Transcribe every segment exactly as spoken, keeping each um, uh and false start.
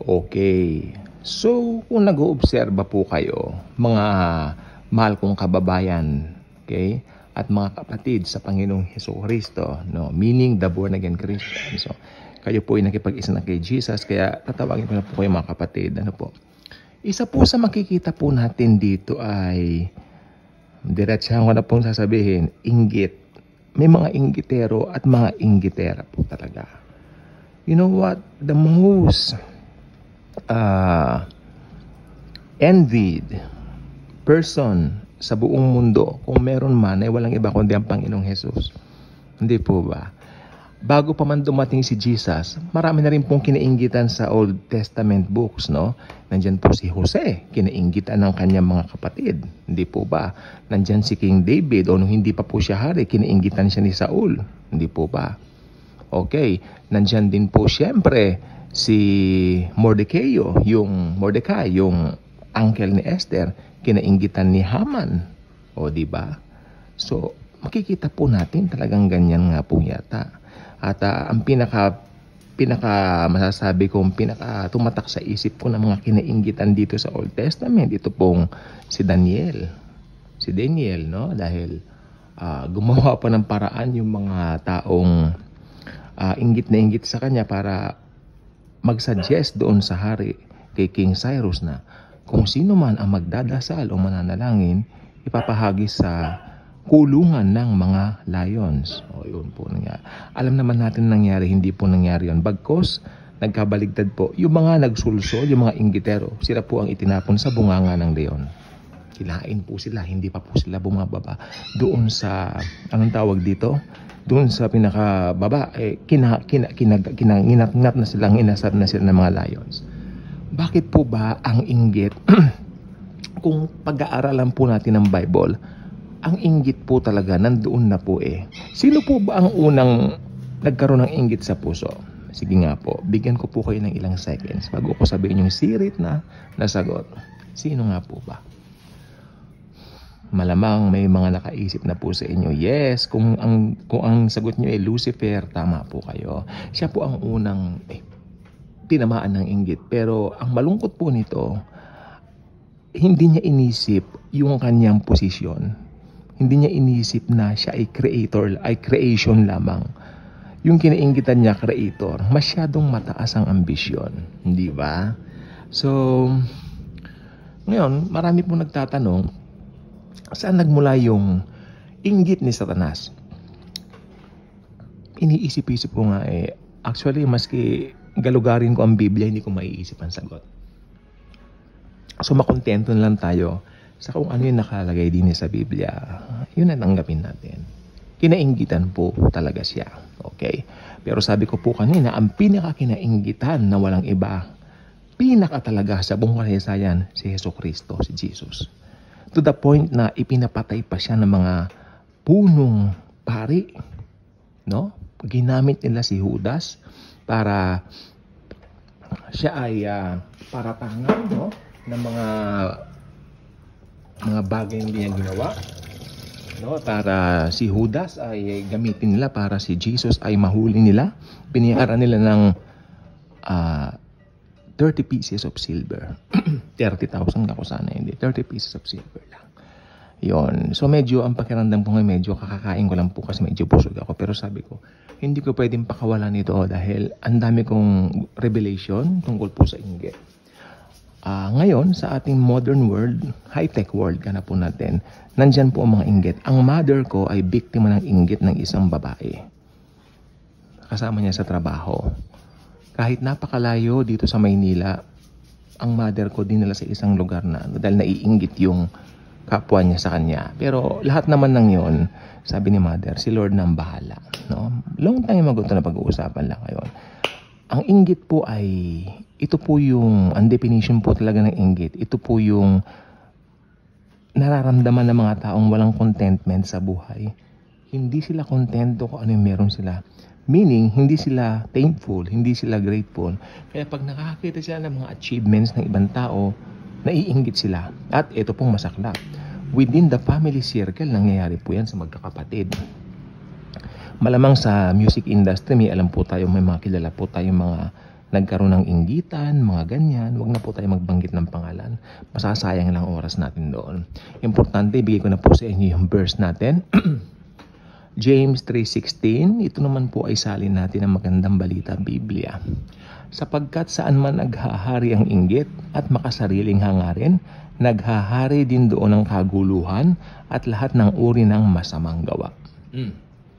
Okay. So, kung nag-oobserba po kayo, mga mahal kong kababayan, okay, at mga kapatid sa Panginoong Hesukristo, no, meaning the born again Christian. So, kayo po ay nakipag-isa na kay Jesus, kaya tatawagin ko na po kayo mga kapatid. Ano po? Isa po sa makikita po natin dito ay, diretsahan ko na pong sasabihin, inggit. May mga inggitero at mga inggitera po talaga. You know what? The most uh, envied person sa buong mundo, kung meron man, ay walang iba kundi ang Panginoong Jesus. Hindi po ba? Bago pa man dumating si Jesus, marami na rin pong kinainggitan sa Old Testament books, no? Nandyan po si Jose, kinainggitan ng kanyang mga kapatid. Hindi po ba? Nandyan si King David, o nung hindi pa po siya hari, kinainggitan siya ni Saul. Hindi po ba? Okay, nandyan din po siyempre si Mordecai, yung Mordecai, yung uncle ni Esther, kinainggitan ni Haman. O di ba? So, makikita po natin talagang ganyan nga po yata. At uh, ang pinaka pinaka masasabi kong pinaka tumatak sa isip ko ng mga kinainggitan dito sa Old Testament, ito pong si Daniel. Si Daniel, no? Dahil uh, gumawa pa ng paraan yung mga taong uh, inggit na inggit sa kanya para mag-suggest doon sa hari kay King Cyrus na kung sino man ang magdadasal o mananalangin, ipapahagis sa kulungan ng mga lions. O yun po nangyari. Alam naman natin nangyari, hindi po nangyari yun. Bagkos, nagkabaligtad po. Yung mga nagsulso, yung mga inggitero, sila po ang itinapon sa bunganga ng leon. Kilain po sila, hindi pa po sila bumababa. Doon sa, anong tawag dito? Doon sa pinakababa, eh, kina, kina, kina, kina, inat-ngat na silang, inasar na sila ng mga lions. Bakit po ba ang inggit? Kung pag-aaralan po natin ng Bible, ang inggit po talaga nandoon na po eh. Sino po ba ang unang nagkaroon ng inggit sa puso? Sige nga po, bigyan ko po kayo ng ilang seconds bago ko sabihin yung sirit na nasagot. Sino nga po ba? Malamang may mga nakaisip na po sa inyo. Yes, kung ang, kung ang sagot nyo ay Lucifer, tama po kayo. Siya po ang unang eh, tinamaan ng inggit. Pero ang malungkot po nito, hindi niya inisip yung kanyang posisyon. Hindi niya inisip na siya ay creator, ay creation lamang. Yung kinainggitan niya, creator, masyadong mataas ang ambisyon. Hindi ba? So, ngayon, marami po nagtatanong, saan nagmula yung inggit ni Satanas? Iniisip-isip ko nga eh, actually, maski galugarin ko ang Biblia, hindi ko maiisip ang sagot. So, makontento na lang tayo sa kung ano yung nakalagay din sa Biblia. Yun na tanggapin natin. Kinainggitan po talaga siya. Okay? Pero sabi ko po kanina, ang pinaka-kinainggitan na walang iba, pinaka talaga sa buong kasaysayan, si Hesukristo, si Jesus. To the point na ipinapatay pa siya ng mga punong pari. No? Ginamit nila si Judas para siya ay uh, paratangan, no, ng mga mga bagay hindi niya ginawa, no, para si Judas ay gamitin nila para si Jesus ay mahuli nila. Binayaran nila ng uh, thirty pieces of silver. thirty thousand ako sana, hindi. thirty pieces of silver lang. Yon. So medyo ang pakiramdam ko ngayon, medyo kakakain ko lang po kasi medyo busog ako. Pero sabi ko, hindi ko pwedeng pakawalan nito dahil ang dami kong revelation tungkol po sa inggit. Uh, ngayon, sa ating modern world, high-tech world ka na po natin, nandyan po ang mga inggit. Ang mother ko ay biktima ng inggit ng isang babae. Kasama niya sa trabaho. Kahit napakalayo dito sa Maynila, ang mother ko dinala sa isang lugar na dahil naiinggit yung kapwa niya sa kanya. Pero lahat naman ng yon, sabi ni mother, si Lord nang bahala. No? Long time ago ito na pag-uusapan lang ngayon. Ang inggit po ay, ito po yung, ang definition po talaga ng inggit, ito po yung nararamdaman ng mga taong walang contentment sa buhay. Hindi sila kontento kung ano yung meron sila. Meaning, hindi sila thankful, hindi sila grateful. Kaya pag nakakakita sila ng mga achievements ng ibang tao, naiinggit sila. At ito pong masaklap. Within the family circle, nangyayari po yan sa magkakapatid. Malamang sa music industry, may alam po tayo, may mga kilala po tayong mga nagkaroon ng inggitan, mga ganyan, wag na po tayo magbanggit ng pangalan. Masasayang lang oras natin doon. Importante, ibigay ko na po sa inyo yung verse natin. James three sixteen, ito naman po ay salin natin ng magandang balita, Biblia. Sapagkat saan man naghahari ang inggit at makasariling hangarin, naghahari din doon ang kaguluhan at lahat ng uri ng masamang gawa. Mm.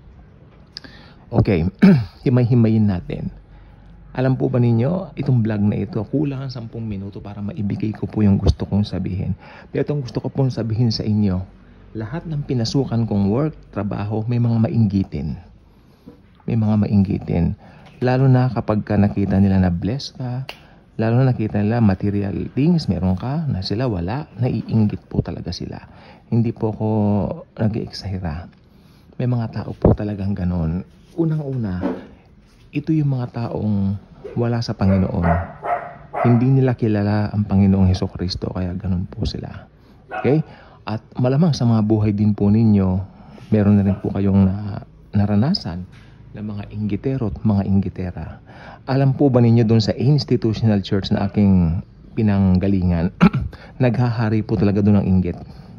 Okay, himay-himayin natin. Alam po ba ninyo, itong vlog na ito, kulang ang sampung minuto para maibigay ko po yung gusto kong sabihin. Pero itong gusto ko pong sabihin sa inyo, lahat ng pinasukan kong work, trabaho, may mga mainggitin. May mga mainggitin. Lalo na kapag ka nakita nila na bless ka, lalo na nakita nila material things, meron ka, na sila wala, naiinggit po talaga sila. Hindi po ako nag-i-exagera. May mga tao po talagang ganon. Unang-una, ito yung mga taong wala sa Panginoon. Hindi nila kilala ang Panginoong Hesukristo, kaya ganun po sila. Okay? At malamang sa mga buhay din po ninyo, meron na rin po kayong na, naranasan na mga inggitero at mga inggitera. Alam po ba ninyo doon sa institutional church na aking pinanggalingan, naghahari po talaga doon ng inggit.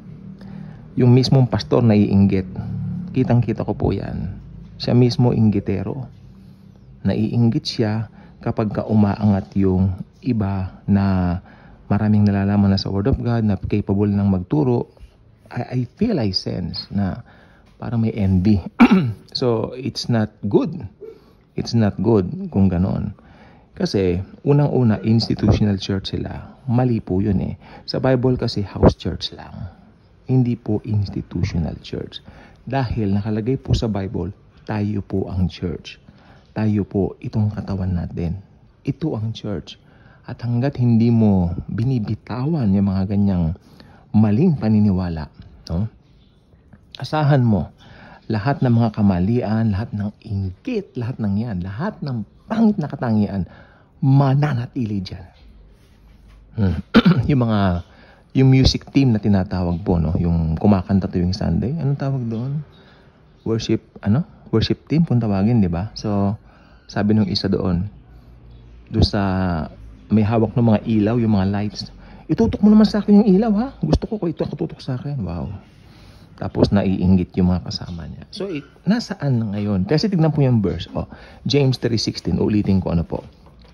Yung mismong pastor na iinggit, kitang-kita ko po yan. Siya mismo inggitero. Naiinggit siya kapag ka umaangat yung iba na maraming nalalaman na sa Word of God, na capable ng magturo. I, I feel, I sense na parang may envy. So, it's not good. It's not good kung ganon. Kasi, unang-una, institutional church sila. Mali po yun eh. Sa Bible kasi, house church lang. Hindi po institutional church. Dahil nakalagay po sa Bible, tayo po ang church. Tayo po itong katawan natin. Ito ang church. At hanggat hindi mo binibitawan yung mga ganyang maling paniniwala, no? Asahan mo, lahat ng mga kamalian, lahat ng inggit, lahat ng yan, lahat ng pangit na katangian, mananatili dyan. Hmm. Yung mga, yung music team na tinatawag po, no? Yung kumakanta tuwing Sunday, anong tawag doon? Worship, ano? Worship team kung tawagin, di ba? So, sabi nung isa doon, doon sa may hawak ng mga ilaw, yung mga lights, itutok mo naman sa akin yung ilaw, ha? Gusto ko ko ito katutok sa akin. Wow. Tapos naiinggit yung mga kasama niya. So, it, nasaan na ngayon? Kasi tignan po yung verse. Oh, James three sixteen, ulitin ko ano po.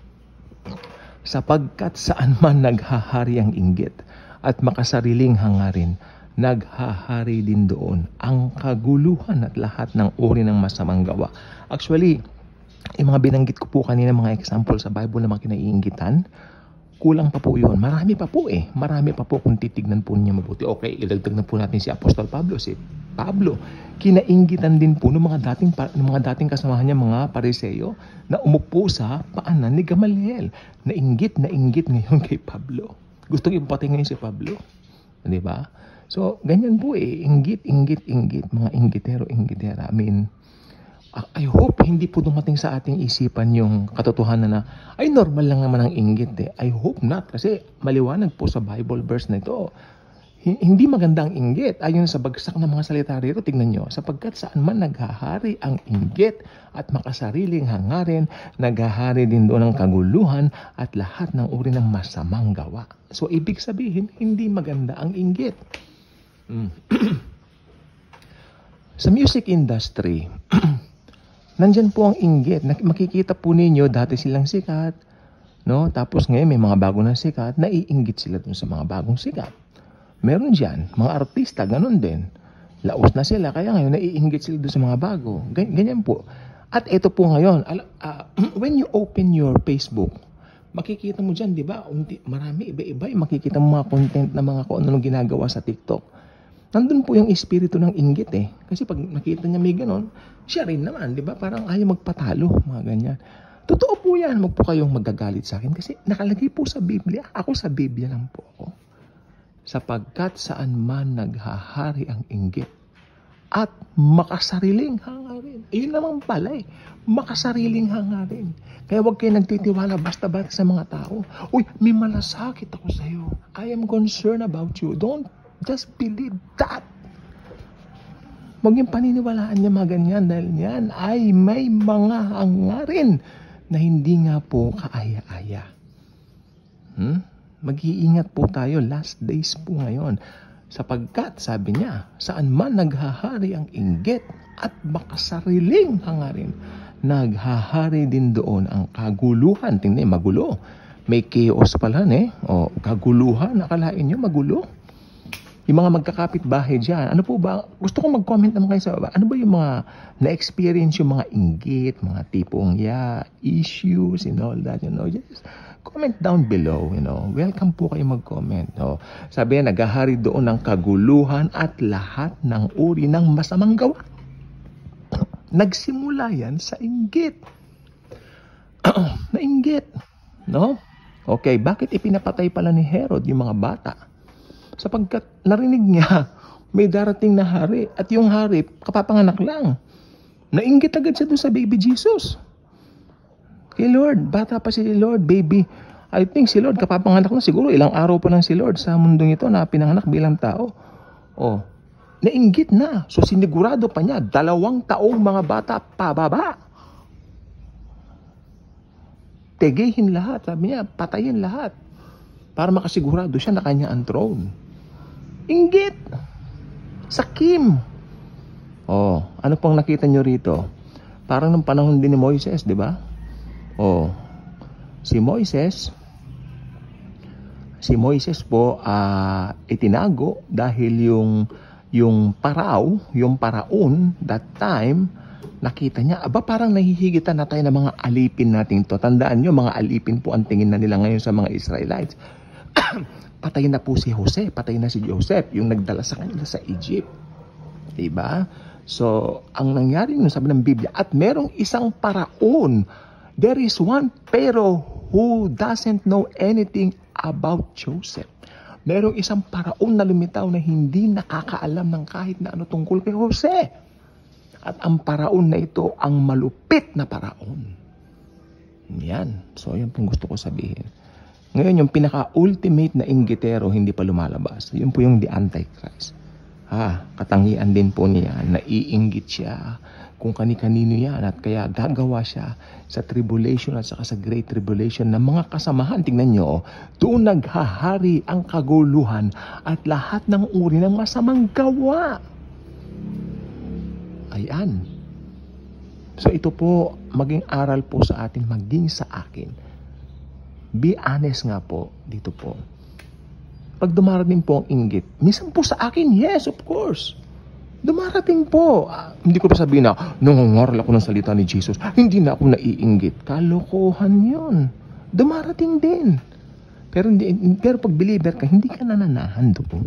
Sapagkat saan man naghahari ang inggit at makasariling hangarin, naghahari din doon ang kaguluhan at lahat ng uri ng masamang gawa. Actually, yung mga binanggit ko po kanina, mga example sa Bible na mga kinaiinggitan, kulang pa po yun. Marami pa po eh. Marami pa po kung titignan po niya mabuti. Okay, ilagdag na po natin si Apostol Pablo. Si Pablo, kinainggitan din po ng mga dating, ng mga dating kasamahan niya, mga Pariseo, na umupo sa paanan ni Gamaliel. Nainggit, nainggit ngayon kay Pablo. Gusto ko ipapatay ngayon si Pablo. Di ba? So, ganyan po eh. Inggit, inggit, inggit. Mga inggitero, inggitera. I mean, I hope hindi po dumating sa ating isipan yung katotohanan na ay normal lang naman ang inggit eh. I hope not, kasi maliwanag po sa Bible verse na ito. Hindi maganda ang inggit. Ayon sa bagsak ng mga salita rito, tignan nyo, sapagkat saan man naghahari ang inggit at makasariling hangarin, naghahari din doon ang kaguluhan at lahat ng uri ng masamang gawa. So ibig sabihin, hindi maganda ang inggit. Mm. Sa music industry, nandyan po ang inggit. Makikita po ninyo, dati silang sikat, no? Tapos ngayon may mga bago na sikat, naiinggit sila dun sa mga bagong sikat. Meron dyan, mga artista, ganun din. Laos na sila, kaya ngayon naiinggit sila dun sa mga bago. Ganyan po. At ito po ngayon, uh, when you open your Facebook, makikita mo dyan, di ba? Marami, iba-iba, makikita mo mga content na mga kung ano ginagawa sa TikTok. Nandun po yung espiritu ng inggit eh. Kasi pag nakita niya may ganon, siya rin naman, di ba? Parang ayaw magpatalo, mga ganyan. Totoo po yan, wag po kayong magagalit sa akin kasi nakalagay po sa Biblia. Ako sa Biblia lang po ako. Sapagkat saan man naghahari ang inggit at makasariling hangarin. Ayun naman pala eh, makasariling hangarin. Kaya wag kayo nagtitiwala basta-basta sa mga tao. Uy, may malasakit ako sa iyo. I am concerned about you. Don't just believe that. Huwag yung paniniwalaan niya mga ganyan dahil yan ay may mga hangarin na hindi nga po kaaya-aya. Hmm? Mag-iingat po tayo, last days po ngayon. Sapagkat, sabi niya, saan man naghahari ang inggit at makasariling hangarin, naghahari din doon ang kaguluhan. Tingnan, magulo. May chaos pala, eh. O, kaguluhan, nakalain nyo, magulo. Yung mga magkakapit bahay dyan, ano po ba, gusto kong mag-comment naman kayo sa baba, ano ba yung mga na-experience yung mga inggit, mga tipong, yeah, issues and all that, you know, just comment down below, you know. Welcome po kayo mag-comment. No? Sabi niya, naghahari doon ng kaguluhan at lahat ng uri ng masamang gawa. Nagsimula yan sa inggit. Nainggit. No? Okay, bakit ipinapatay pala ni Herod yung mga bata? Sapagkat narinig niya, may darating na hari. At yung hari, kapapanganak lang. Nainggit agad siya doon sa baby Jesus. Kay Lord, bata pa si Lord, baby. I think si Lord, kapapanganak na siguro, ilang araw pa lang si Lord sa mundong ito na pinanganak bilang tao. Oh, nainggit na. So sinigurado pa niya, dalawang taong mga bata pababa. Tegehin lahat, sabi niya, patayin lahat. Para makasigurado siya na kanya ang throne. Inggit. Sakim. Oh, ano pang nakita nyo rito? Parang ng panahon din ni Moises, di ba? Oh, si Moises, si Moises po uh, itinago dahil yung yung parao, yung paraon that time, nakita niya, aba parang nahihigitan na tayo ng mga alipin natin to. Tandaan nyo, mga alipin po ang tingin na nila ngayon sa mga Israelites. Patayin na po si Jose, patayin na si Joseph, yung nagdala sa kanila sa Egypt. Diba? So, ang nangyari nung sabi ng Biblia, at merong isang paraon, there is one Pharaoh who doesn't know anything about Joseph. Merong isang paraon na lumitaw na hindi nakakaalam ng kahit na ano tungkol kay Jose. At ang paraon na ito, ang malupit na paraon. Yan. So, yan pong gusto ko sabihin. Ngayon, yung pinaka-ultimate na inggitero, hindi pa lumalabas. Yun po yung the Antichrist. Ha, katangian din po niya, naiinggit siya kung kani-kanino yan at kaya gagawa siya sa tribulation at saka sa great tribulation ng mga kasamahan. Tingnan nyo, doon naghahari ang kaguluhan at lahat ng uri ng masamang gawa. Ayan. So ito po, maging aral po sa atin, maging sa akin. Be honest nga po, dito po. Pag dumarating po ang inggit, minsan po sa akin, yes, of course. Dumarating po. Ah, hindi ko pa sabihin na, nangungaral ako ng salita ni Jesus, hindi na ako naiinggit. Kalokohan yun. Dumarating din. Pero, hindi, pero pag believer ka, hindi ka nananahan doon.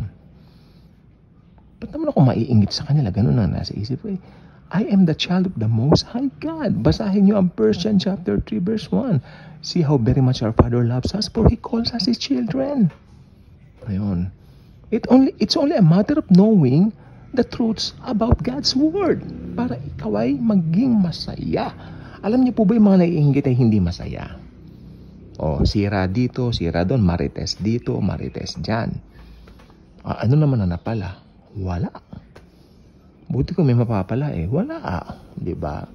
Ba't naman ako maiinggit sa kanila? Ganun na nasa isip ko eh. I am the child of the Most High God. Basahin niyo ang First John chapter three verse one. See how very much our Father loves us, for He calls us His children. Ayun. It only, it's only a matter of knowing the truths about God's Word para ikaw ay maging masaya. Alam niyo po ba yung mga naiinggit ay hindi masaya? O, sira dito, sira doon, marites dito, marites dyan. Ah, ano naman na napala? Wala. Buti ko may mapapala eh. Wala. Diba?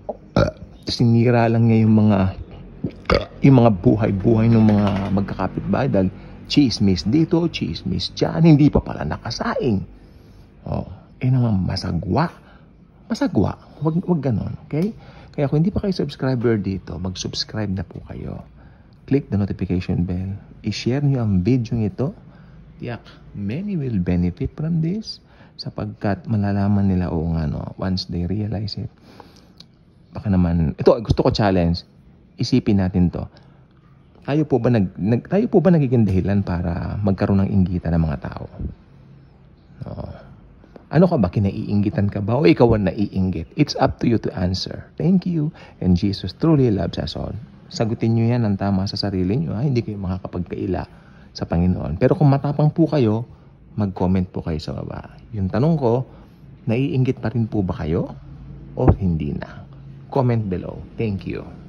Sinira lang niya yung mga yung mga buhay-buhay ng mga magkakapitbahay dahil chismis dito, chismis dyan, hindi pa pala nakasaing. Oh, eh naman masagwa. Masagwa. Wag, wag ganon, okay? Kaya kung hindi pa kayo subscriber dito, mag-subscribe na po kayo. Click the notification bell. I-share niyo ang video ito. Tiyak, many will benefit from this sapagkat malalaman nila o nga no, once they realize it. Baka naman, ito gusto ko challenge. Isipin natin to. Tayo po ba nag, nag tayo po ba nagiging dahilan para magkaroon ng inggitan ng mga tao? No. Ano ka ba? Kinaiinggitan ka ba? O ikaw ang naiinggit? It's up to you to answer. Thank you. And Jesus truly loves us all. Sagutin nyo yan ng tama sa sarili nyo. Ha? Hindi kayo makakapagkaila sa Panginoon. Pero kung matapang po kayo, mag-comment po kayo sa baba. Yung tanong ko, naiinggit pa rin po ba kayo? O hindi na? Comment below. Thank you.